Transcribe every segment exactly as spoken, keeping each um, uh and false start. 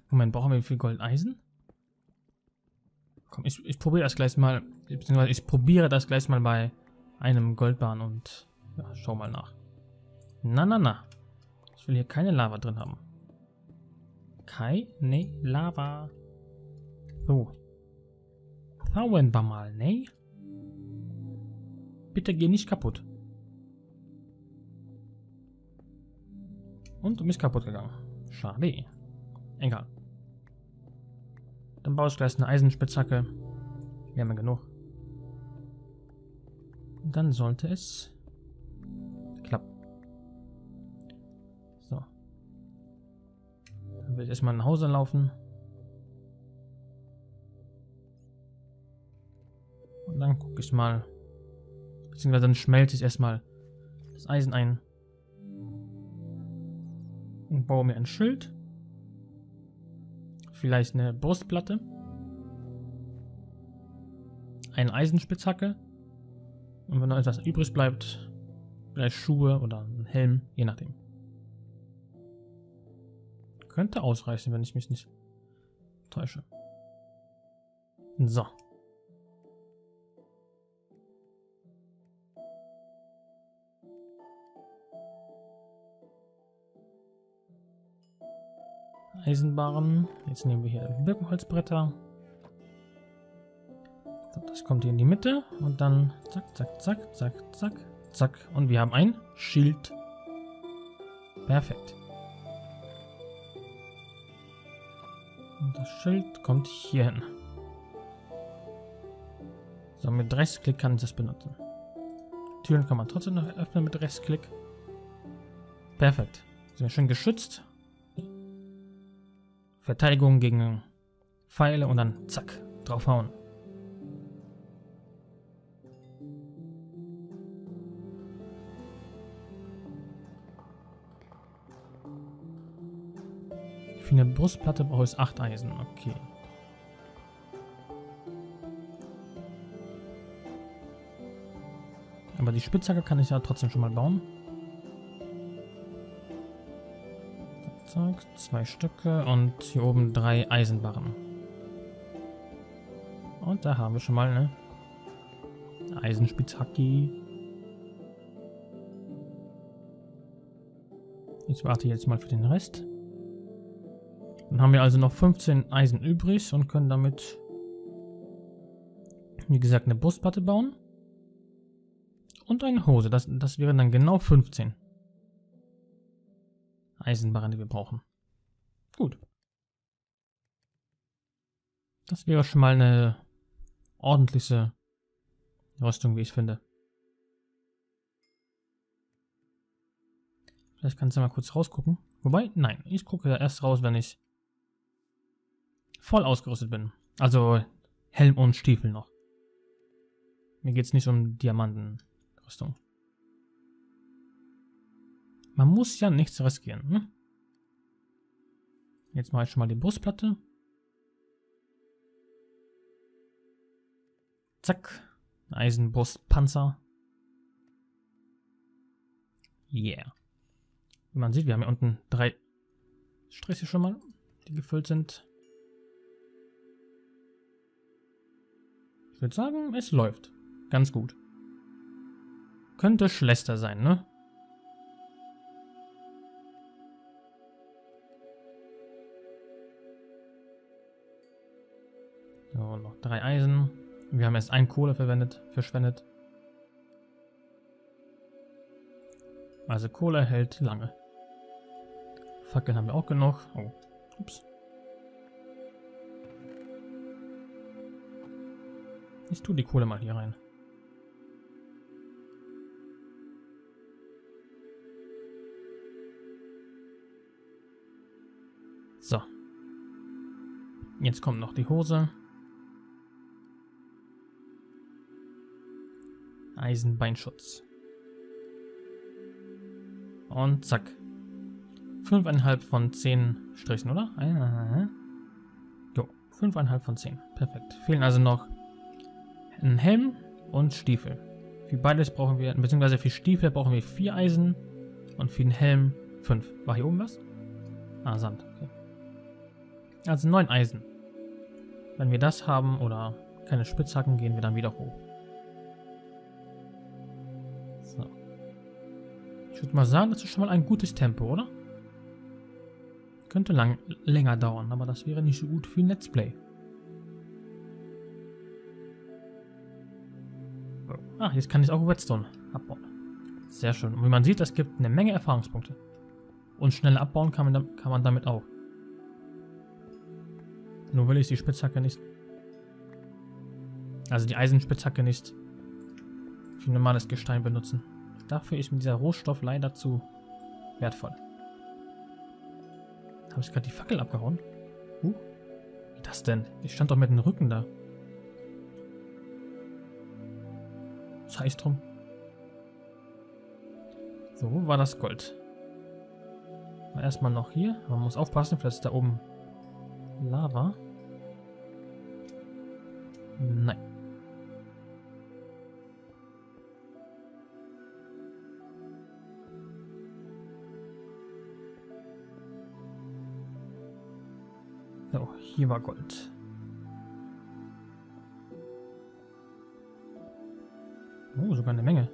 Moment, brauchen wir wie viel Goldeisen? Komm, ich, ich probiere das gleich mal, beziehungsweise ich probiere das gleich mal bei einem Goldbarren und ja, schau mal nach. Na, na, na. Ich will hier keine Lava drin haben. Keine Lava. So. Schauen wir mal, ne? Bitte geh nicht kaputt. Und du bist kaputt gegangen. Schade. Egal. Dann baue ich gleich eine Eisenspitzhacke. Wir haben ja genug. Und dann sollte es klappen. So. Dann will ich erstmal nach Hause laufen. Und dann gucke ich mal. Beziehungsweise dann schmelze ich erstmal das Eisen ein. Und baue mir ein Schild. Vielleicht eine Brustplatte. Eine Eisenspitzhacke. Und wenn noch etwas übrig bleibt, vielleicht Schuhe oder ein Helm, je nachdem. Könnte ausreichen, wenn ich mich nicht täusche. So. Eisenbarren. Jetzt nehmen wir hier Birkenholzbretter. Das kommt hier in die Mitte und dann zack, zack, zack, zack, zack, zack. Und wir haben ein Schild. Perfekt. Und das Schild kommt hier hin. So, mit Rechtsklick kann ich das benutzen. Türen kann man trotzdem noch öffnen mit Rechtsklick. Perfekt. Sind wir schön geschützt. Verteidigung gegen Pfeile und dann zack, draufhauen. Für eine Brustplatte brauche ich acht Eisen. Okay. Aber die Spitzhacke kann ich ja trotzdem schon mal bauen. Zack, zwei Stücke und hier oben drei Eisenbarren. Und da haben wir schon mal eine Eisenspitzhacke. Ich warte jetzt mal für den Rest. Dann haben wir also noch fünfzehn Eisen übrig und können damit, wie gesagt, eine Brustplatte bauen. Und eine Hose. Das, das wären dann genau fünfzehn Eisenbarren, die wir brauchen. Gut. Das wäre schon mal eine ordentliche Rüstung, wie ich finde. Vielleicht kannst du mal kurz rausgucken. Wobei, nein, ich gucke ja erst raus, wenn ich voll ausgerüstet bin. Also Helm und Stiefel noch. Mir geht es nicht um Diamantenrüstung. Man muss ja nichts riskieren, ne? Jetzt mache ich schon mal die Brustplatte. Zack. Eisenbrustpanzer. Yeah. Wie man sieht, wir haben hier unten drei Striche schon mal, die gefüllt sind. Ich würde sagen, es läuft. Ganz gut. Könnte schlechter sein, ne? So, noch drei Eisen. Wir haben erst ein Kohle verwendet, verschwendet. Also Kohle hält lange. Fackeln haben wir auch genug. Oh, ups. Ich tue die Kohle mal hier rein. So. Jetzt kommt noch die Hose. Eisenbeinschutz. Und zack. fünfeinhalb von zehn Strichen, oder? Jo, fünfeinhalb von zehn. Perfekt. Fehlen also noch ein Helm und Stiefel. Für beides brauchen wir, beziehungsweise für Stiefel brauchen wir vier Eisen und für den Helm fünf. War hier oben was? Ah, Sand. Okay. Also neun Eisen. Wenn wir das haben oder keine Spitzhacken, gehen wir dann wieder hoch. So. Ich würde mal sagen, das ist schon mal ein gutes Tempo, oder? Könnte lang, länger dauern, aber das wäre nicht so gut für ein Let's Play. So. Ah, jetzt kann ich auch Redstone abbauen. Sehr schön. Und wie man sieht, es gibt eine Menge Erfahrungspunkte. Und schnell abbauen kann man, kann man damit auch. Nur will ich die Spitzhacke nicht... Also die Eisenspitzhacke nicht für normales Gestein benutzen. Dafür ist mir dieser Rohstoff leider zu wertvoll. Habe ich gerade die Fackel abgehauen? Uh, wie das denn? Ich stand doch mit dem Rücken da. Sei es drum. So, wo war das Gold? War erstmal noch hier. Man muss aufpassen, vielleicht ist da oben Lava. Nein. So, hier war Gold. Oh, sogar eine Menge.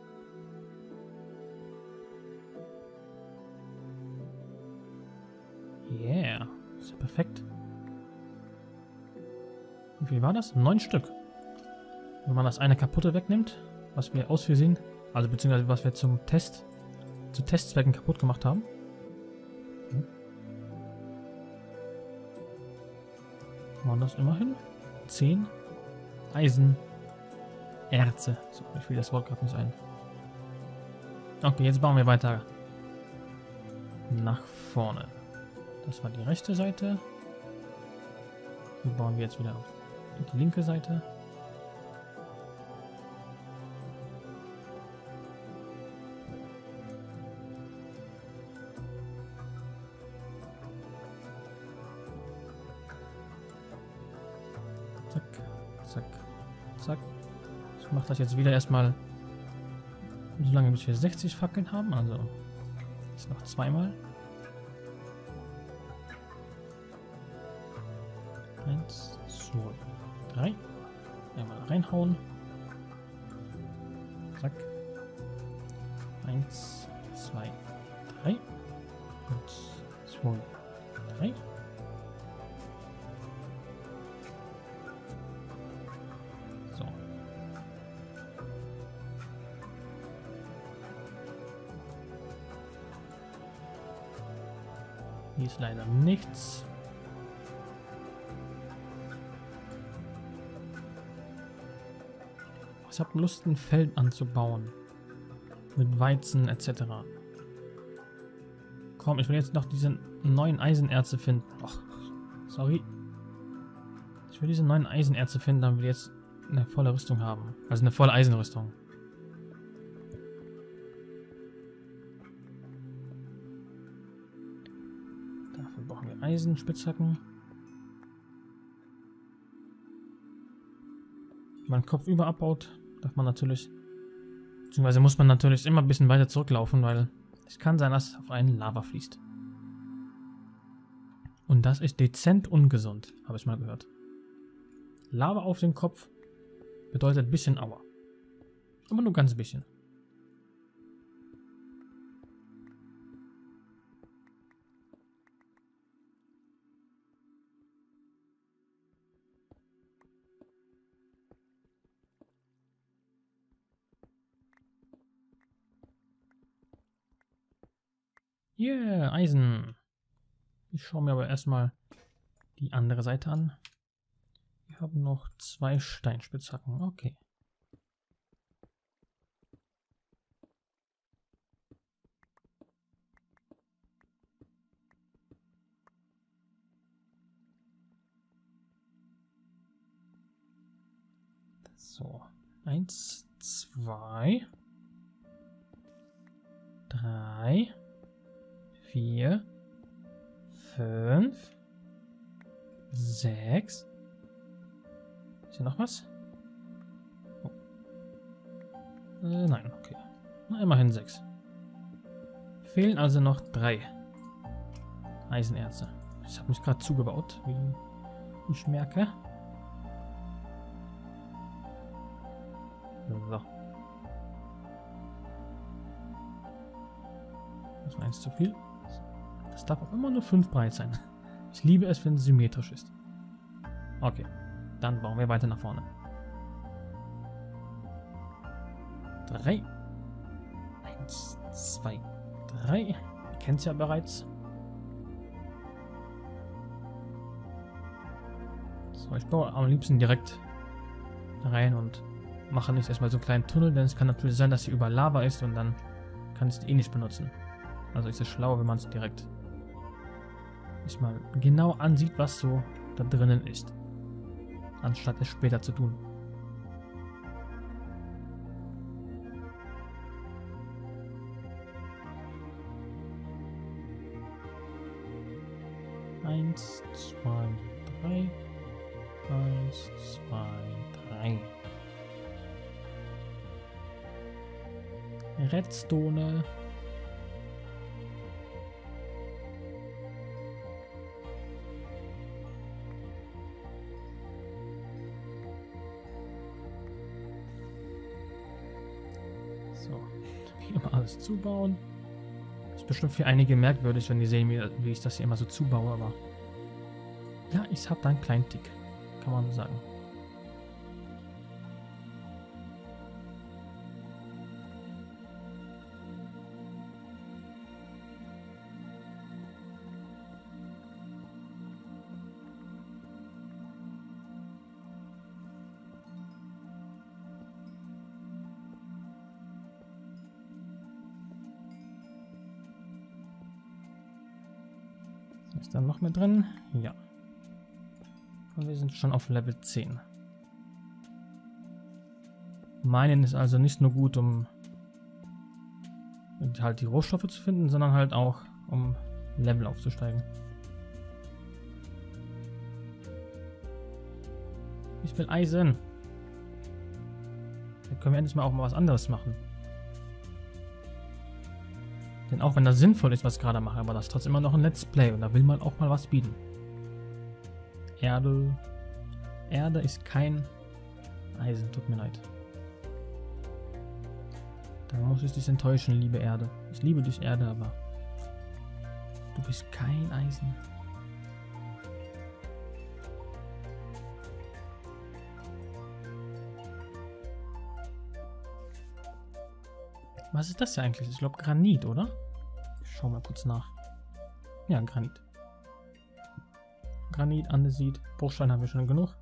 Yeah, ist ja perfekt. Wie viel war das? Neun Stück. Wenn man das eine kaputte wegnimmt, was wir aus Versehen, also beziehungsweise was wir zum Test, zu Testzwecken kaputt gemacht haben. Hm. Waren das immerhin zehn Eisenerze. So, ich will das Wort gerade nicht ein. Okay, jetzt bauen wir weiter nach vorne. Das war die rechte Seite. Hier bauen wir jetzt wieder auf die linke Seite. Zack, zack, zack. Ich mache das jetzt wieder erstmal so lange, bis wir sechzig Fackeln haben. Also jetzt noch zweimal. Eins, zwei, drei. Einmal reinhauen. Zack. Eins, zwei, drei. Eins, zwei, drei. So. Hier ist leider nichts. Ich habe Lust, ein Feld anzubauen. Mit Weizen et cetera. Komm, ich will jetzt noch diese neuen Eisenerze finden. Och, sorry. Ich will diese neuen Eisenerze finden, damit wir jetzt eine volle Rüstung haben. Also eine volle Eisenrüstung. Dafür brauchen wir Eisenspitzhacken. Wenn man Kopf über abbaut, darf man natürlich, beziehungsweise muss man natürlich immer ein bisschen weiter zurücklaufen, weil es kann sein, dass auf einen Lava fließt. Und das ist dezent ungesund, habe ich mal gehört. Lava auf den Kopf bedeutet ein bisschen Aua. Aber nur ganz bisschen. Yeah, Eisen. Ich schaue mir aber erstmal die andere Seite an. Wir haben noch zwei Steinspitzhacken. Okay. So. Eins, zwei, drei. Vier, fünf, sechs. Ist hier noch was? Oh. Äh, nein, okay. Na, immerhin sechs. Fehlen also noch drei Eisenerze. Ich habe mich gerade zugebaut, wie ich merke. So. Das war eins zu viel. Das darf auch immer nur fünf breit sein. Ich liebe es, wenn es symmetrisch ist. Okay, dann bauen wir weiter nach vorne. Drei. Eins, zwei, drei. Ihr kennt es ja bereits. So, ich baue am liebsten direkt rein und mache nicht erstmal so einen kleinen Tunnel, denn es kann natürlich sein, dass hier über Lava ist und dann kann ich es eh nicht benutzen. Also ist es schlauer, wenn man es direkt sich mal genau ansieht, was so da drinnen ist, anstatt es später zu tun. Eins, zwei, drei. Eins, zwei, drei. Redstone. So, wie immer alles zubauen. Ist bestimmt für einige merkwürdig, wenn die sehen, wie, wie ich das hier immer so zubaue, aber ja, ich habe da einen kleinen Tick, kann man sagen. Ist da noch mehr drin? Ja. Und wir sind schon auf Level zehn. Mining ist also nicht nur gut, um halt die Rohstoffe zu finden, sondern halt auch, um Level aufzusteigen. Ich will Eisen. Dann können wir endlich mal auch mal was anderes machen. Denn auch wenn das sinnvoll ist, was ich gerade mache, aber das ist trotzdem immer noch ein Let's Play und da will man auch mal was bieten. Erde. Erde ist kein Eisen, tut mir leid. Da muss ich dich enttäuschen, liebe Erde. Ich liebe dich, Erde, aber du bist kein Eisen. Was ist das ja eigentlich? Ich glaube Granit, oder? Ich schau mal kurz nach. Ja, Granit. Granit, Andesit, Bruchstein haben wir schon genug.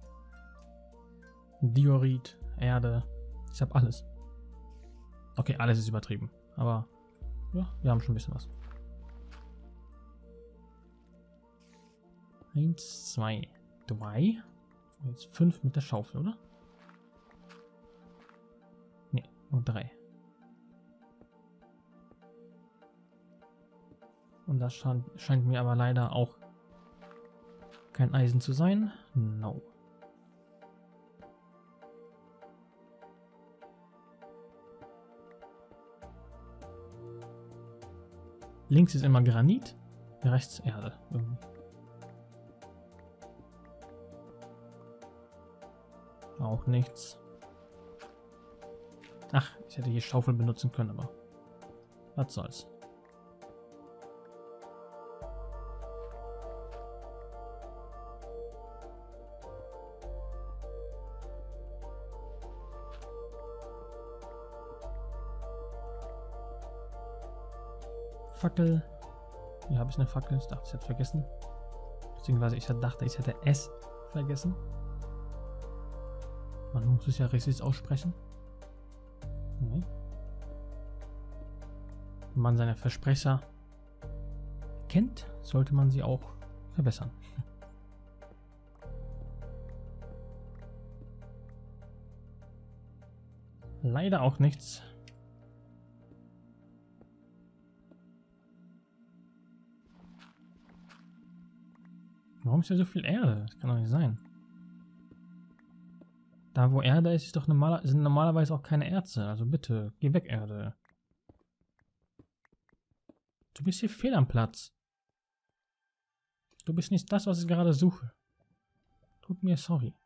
Diorit, Erde. Ich habe alles. Okay, alles ist übertrieben. Aber ja, wir haben schon ein bisschen was. Eins, zwei, drei. Jetzt fünf mit der Schaufel, oder? Ne, nur drei. Und das scheint, scheint mir aber leider auch kein Eisen zu sein. No. Links ist immer Granit, rechts Erde. Irgendwie. Auch nichts. Ach, ich hätte hier Schaufel benutzen können, aber was soll's. Fackel. Hier habe ich eine Fackel. Ich dachte, ich hätte vergessen. Beziehungsweise ich dachte, ich hätte es vergessen. Man muss es ja richtig aussprechen. Nee. Wenn man seine Versprecher kennt, sollte man sie auch verbessern. Leider auch nichts. Warum ist hier so viel Erde? Das kann doch nicht sein. Da wo Erde ist, ist doch normaler, sind normalerweise auch keine Erze. Also bitte, geh weg, Erde. Du bist hier fehl am Platz. Du bist nicht das, was ich gerade suche. Tut mir sorry.